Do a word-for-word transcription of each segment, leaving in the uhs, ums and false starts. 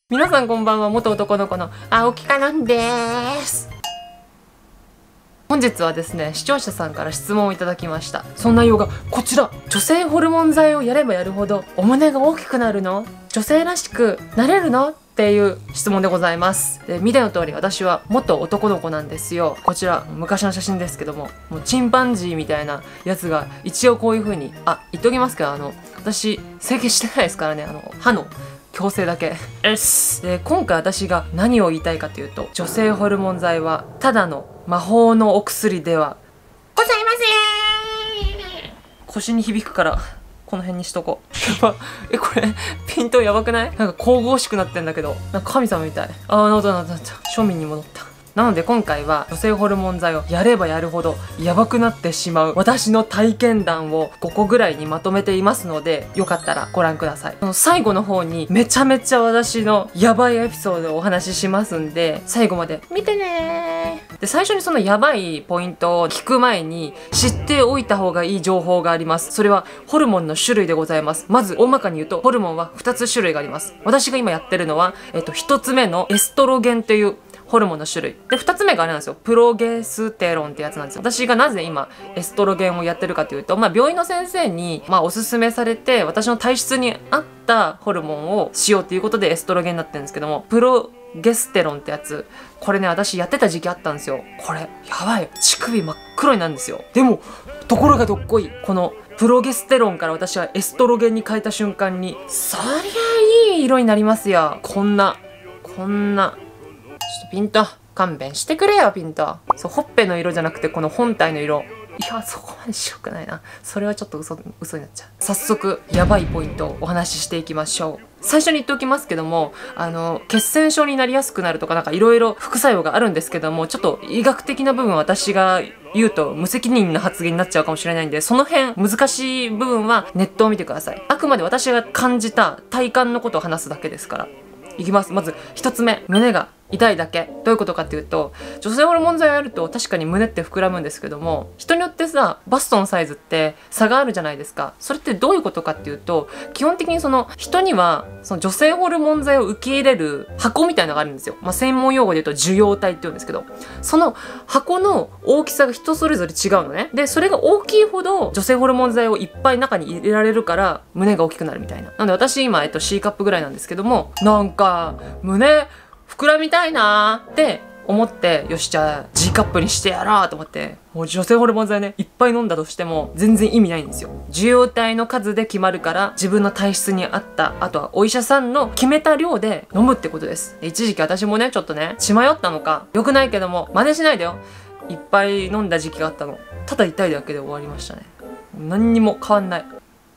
皆さんこんばんは。元男の子の青木かなんです。本日はですね、視聴者さんから質問をいただきました。その内容がこちら。女性ホルモン剤をやればやるほどお胸が大きくなるの？女性らしくなれるの？っていう質問でございます。で、見ての通り私は元男の子なんですよ。こちら昔の写真ですけども、もうチンパンジーみたいなやつが一応こういう風に、あ、言っておきますけど、あの私整形してないですからね。あの歯の矯正だけです。で、今回私が何を言いたいかというと、女性ホルモン剤はただの魔法のお薬ではございません。腰に響くからこの辺にしとこう。やば。え、これピントやばくない？なんか神々しくなってんだけど、なんか神様みたい。あー、なったなったなった。庶民に戻った。なので今回は女性ホルモン剤をやればやるほどやばくなってしまう私の体験談をごこぐらいにまとめていますので、よかったらご覧ください。その最後の方にめちゃめちゃ私のやばいエピソードをお話ししますんで、最後まで見てねー。で、最初にそのやばいポイントを聞く前に知っておいた方がいい情報があります。それはホルモンの種類でございます。まず大まかに言うとホルモンはふたつ種類があります。私が今やってるのは、えっと、ひとつめのエストロゲンというホルモンの種類で、ふたつめがあれなんですよ、プロゲステロンってやつなんですよ。私がなぜ今エストロゲンをやってるかというと、まあ、病院の先生に、まあ、おすすめされて私の体質に合ったホルモンをしようということでエストロゲンになってるんですけども、プロゲステロンってやつ、これね、私やってた時期あったんですよ。これやばい、乳首真っ黒になるんですよ。でもところがどっこい、このプロゲステロンから私はエストロゲンに変えた瞬間に、そりゃいい色になりますよ。こんなこんなちょっとピント勘弁してくれよ、ピント。そう、ほっぺの色じゃなくてこの本体の色。いや、そこまで白くないな。それはちょっと嘘嘘になっちゃう。早速やばいポイントをお話ししていきましょう。最初に言っておきますけども、あの血栓症になりやすくなるとか、なんかいろいろ副作用があるんですけども、ちょっと医学的な部分は私が言うと無責任な発言になっちゃうかもしれないんで、その辺難しい部分はネットを見てください。あくまで私が感じた体感のことを話すだけですから。いきます。まずひとつめ、胸が痛いだけ。どういうことかっていうと、女性ホルモン剤をやると確かに胸って膨らむんですけども、人によってさ、バストのサイズって差があるじゃないですか。それってどういうことかっていうと、基本的にその人にはその女性ホルモン剤を受け入れる箱みたいなのがあるんですよ。まあ、専門用語で言うと受容体って言うんですけど、その箱の大きさが人それぞれ違うのね。で、それが大きいほど女性ホルモン剤をいっぱい中に入れられるから胸が大きくなるみたいな。なので私今、えっと、C カップぐらいなんですけども、なんか胸膨らみたいなーって思って、よし、じゃあ G カップにしてやろうと思って、もう女性ホルモン剤ね、いっぱい飲んだとしても全然意味ないんですよ。受容体の数で決まるから、自分の体質に合った、あとはお医者さんの決めた量で飲むってことです。一時期私もね、ちょっとね、血迷ったのか良くないけども真似しないでよ、いっぱい飲んだ時期があったの。ただ痛いだけで終わりましたね。何にも変わんない。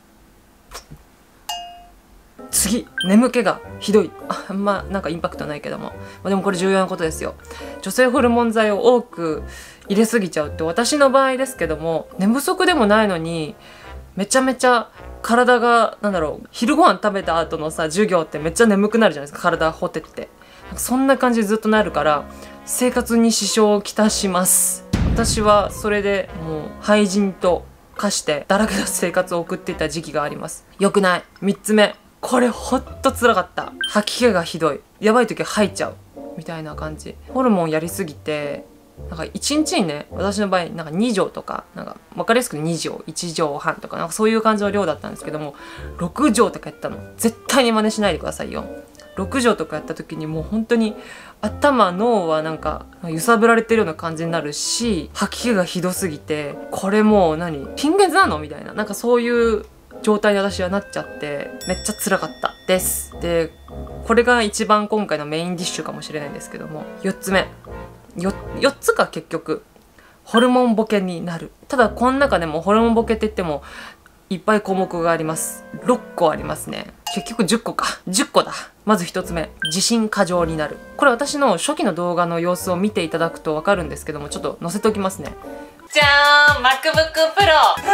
次、眠気がひどい。あ、あんまなんかインパクトないけども、まあ、でもこれ重要なことですよ。女性ホルモン剤を多く入れすぎちゃうって、私の場合ですけども、寝不足でもないのにめちゃめちゃ体が、なんだろう、昼ご飯食べた後のさ授業ってめっちゃ眠くなるじゃないですか。体ほてって、なんかそんな感じでずっとなるから生活に支障をきたします。私はそれでもう廃人と化してだらけた生活を送っていた時期があります。よくない。みっつめ、これほんと辛かった。吐き気がひどい。やばい時は吐いちゃうみたいな感じ。ホルモンやりすぎて、なんかいちにちにね、私の場合なんかに錠とか、なんか分かりやすくに錠、いち錠半とか、なんかそういう感じの量だったんですけども、ろく錠とかやったの。絶対に真似しないでくださいよ。ろく錠とかやった時にもう本当に頭、脳はなんか揺さぶられてるような感じになるし、吐き気がひどすぎて、これもう何貧血なのみたいな、なんかそういう状態に私はなっちゃって、めっちゃ辛かったです。で、これが一番今回のメインディッシュかもしれないんですけども、よっつめ、よよっつか。結局ホルモンボケになる。ただこの中でもホルモンボケって言ってもいっぱい項目があります。ろっこありますね。結局じゅっこか。じゅっこだ。まずひとつめ、自信過剰になる。これ私の初期の動画の様子を見ていただくと分かるんですけども、ちょっと載せておきますね。じゃーん、 MacBook Pro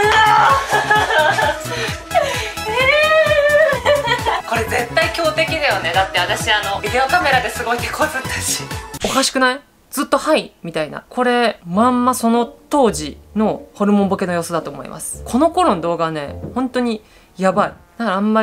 これ絶対強敵だよね。だって私あのビデオカメラですごい手こずったし。おかしくない？ずっとはいみたいな。これまんまその当時のホルモンボケの様子だと思います。この頃の動画はね、本当にやばい。だからあんまり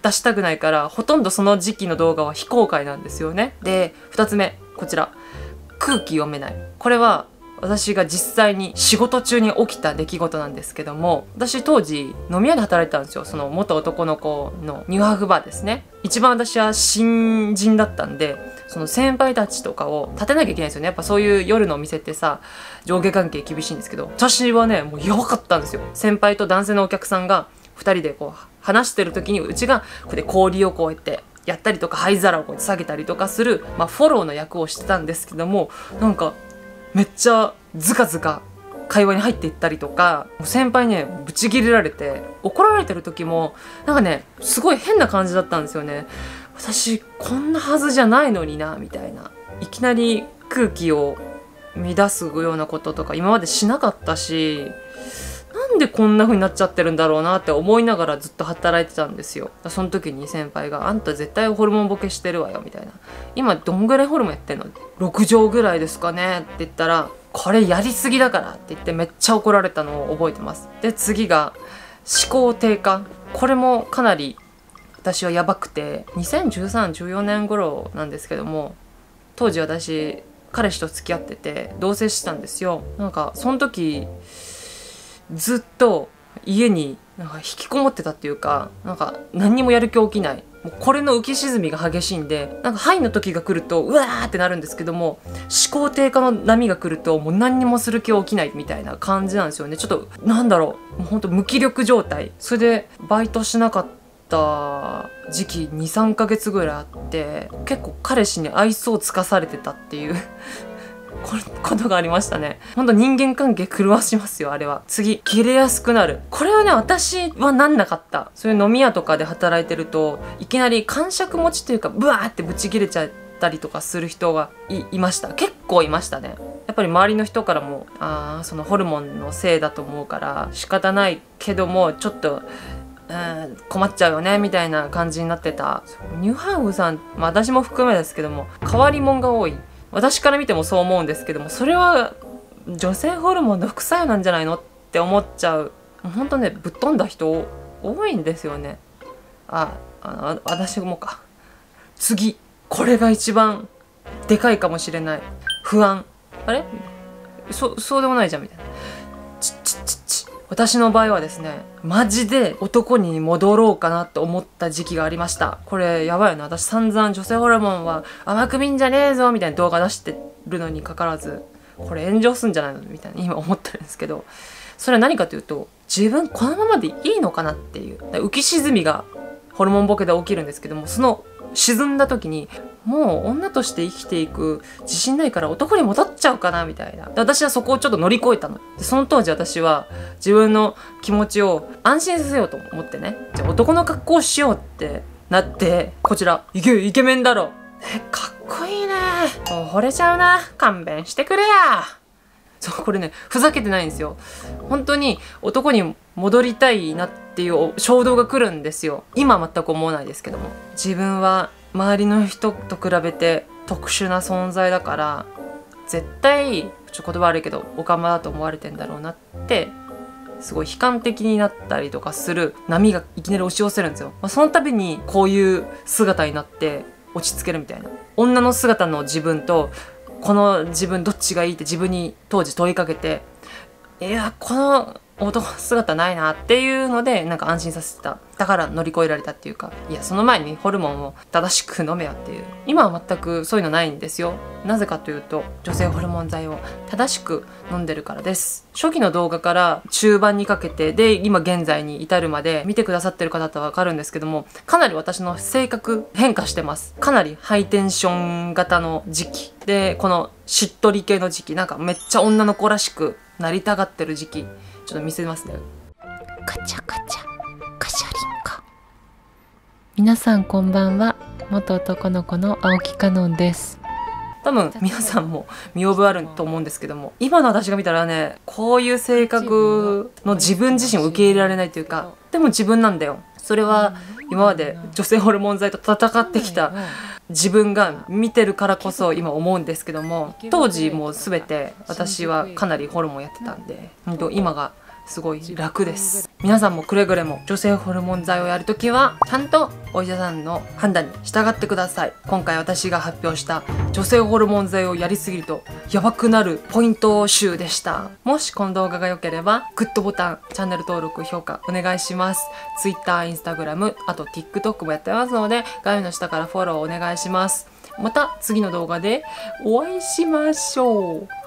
出したくないからほとんどその時期の動画は非公開なんですよね。でふたつめこちら、空気読めない。これは私が実際に仕事中に起きた出来事なんですけども、私当時飲み屋で働いてたんですよ。その元男の子のニューハーフバーですね。一番私は新人だったんで、その先輩たちとかを立てなきゃいけないんですよね。やっぱそういう夜のお店ってさ、上下関係厳しいんですけど、私はねもうやばかったんですよ。先輩と男性のお客さんがふたりでこう話してる時に、うちがこうで氷をこうやってやったりとか、灰皿をこうやって下げたりとかする、まあ、フォローの役をしてたんですけども、なんかめっちゃズカズカ会話に入っていったりとか、先輩ねブチギレられて、怒られてる時もなんかねすごい変な感じだったんですよね。私こんなはずじゃないのになみたいな。いきなり空気を乱すようなこととか今までしなかったし、なんでこんな風になっちゃってるんだろうなって思いながらずっと働いてたんですよ。その時に先輩が「あんた絶対ホルモンボケしてるわよ」みたいな「今どんぐらいホルモンやってんの?」ろくじょうぐらいですかねって言ったら「これやりすぎだから」って言ってめっちゃ怒られたのを覚えてます。で次が思考低下。これもかなり私はやばくて、にせんじゅうさん、じゅうよねん頃なんですけども、当時私彼氏と付き合ってて同棲してたんですよ。なんかその時ずっと家になんか引きこもってたっていうか、なんか何にもやる気起きない。もうこれの浮き沈みが激しいんで、なんかハイの時が来るとうわーってなるんですけども、思考低下の波が来るともう何にもする気起きないみたいな感じなんですよね。ちょっとなんだろう、もうほんと無気力状態。それでバイトしなかった時期 にさんかげつぐらいあって、結構彼氏に愛想をつかされてたっていうこことがありましたね。ほんと人間関係狂わしますよあれは。次、切れやすくなる。これはね私はなんなかった。そういう飲み屋とかで働いてるといきなり癇癪持ちというかブワーってブチ切れちゃったりとかする人が い, いました。結構いましたね。やっぱり周りの人からもあーそのホルモンのせいだと思うから仕方ないけどもちょっとうん困っちゃうよねみたいな感じになってた。ニューハーフさん、まあ、私も含めですけども変わり者が多い。私から見てもそう思うんですけども、それは女性ホルモンの副作用なんじゃないのって思っちゃう。ほんとねぶっ飛んだ人多いんですよね。ああ私もか。次、これが一番でかいかもしれない。不安。あれそそうでもないじゃんみたいな。ちちちち私の場合はですね、マジで男に戻ろうかなと思った時期がありました。これやばいよね。私散々女性ホルモンは甘く見んじゃねえぞみたいな動画出してるのにかかわらず、これ炎上すんじゃないのみたいに今思ってるんですけど、それは何かというと、自分このままでいいのかなっていう、浮き沈みがホルモンボケで起きるんですけども、その沈んだ時にもう女として生きていく自信ないから男に戻っちゃうかなみたいな。私はそこをちょっと乗り越えたの。でその当時私は自分の気持ちを安心させようと思ってね、じゃあ男の格好をしようってなって、こちらイケイケメンだろ、えかっこいいね、もう惚れちゃうな、勘弁してくれや。そうこれねふざけてないんですよ。本当に男に戻りたいなっていう衝動が来るんですよ。今は全く思わないですけども、自分は周りの人と比べて特殊な存在だから絶対ちょっと言葉悪いけどオカマだと思われてんだろうなってすごい悲観的になったりとかする波がいきなり押し寄せるんですよ。まあ、その度にこういう姿になって落ち着けるみたいな。女の姿の自分とこの自分どっちがいいって自分に当時問いかけて、いやこの男姿ないなっていうのでなんか安心させてた。だから乗り越えられたっていうか、いやその前にホルモンを正しく飲めよっていう。今は全くそういうのないんですよ。なぜかというと女性ホルモン剤を正しく飲んでるからです。初期の動画から中盤にかけてで今現在に至るまで見てくださってる方とは分かるんですけども、かなり私の性格変化してます。かなりハイテンション型の時期で、このしっとり系の時期、なんかめっちゃ女の子らしくなりたがってる時期、ちょっと見せますね。 カチャカチャカシャリンコ。皆さんこんばんは、元男の子の青木かのんです。 多分皆さんも見覚えあると思うんですけども、今の私が見たらね、こういう性格の自分自身を受け入れられないというか、でも自分なんだよ。それは今まで女性ホルモン剤と戦ってきた自分が見てるからこそ今思うんですけども、当時もう全て私はかなりホルモンやってたんで、本当今がすごい楽です。皆さんもくれぐれも女性ホルモン剤をやるときはちゃんとお医者さんの判断に従ってください。今回私が発表した女性ホルモン剤をやりすぎるとやばくなるポイント集でした。もしこの動画が良ければグッドボタン、チャンネル登録、評価お願いします。 Twitter、Instagram、あと TikTok もやってますので画面の下からフォローお願いします。また次の動画でお会いしましょう。